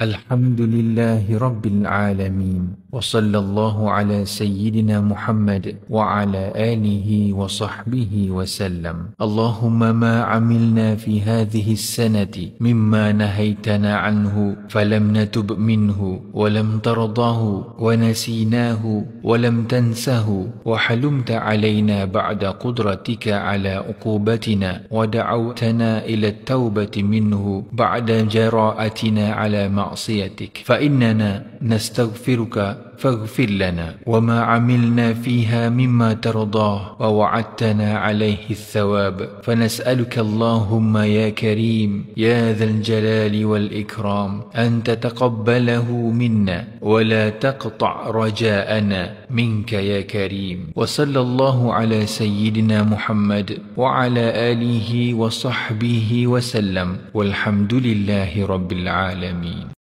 الحمد لله رب العالمين، وصلى الله على سيدنا محمد وعلى آله وصحبه وسلم. اللهم ما عملنا في هذه السنة مما نهيتنا عنه فلم نتب منه ولم ترضاه ونسيناه ولم تنسه وحلمت علينا بعد قدرتك على عقوبتنا ودعوتنا إلى التوبة منه بعد جراءتنا على معصيتك، فإننا نستغفرك فاغفر لنا. وما عملنا فيها مما ترضاه ووعدتنا عليه الثواب، فنسألك اللهم يا كريم يا ذا الجلال والإكرام أن تتقبله منا ولا تقطع رجاءنا منك يا كريم. وصلى الله على سيدنا محمد وعلى آله وصحبه وسلم، والحمد لله رب العالمين.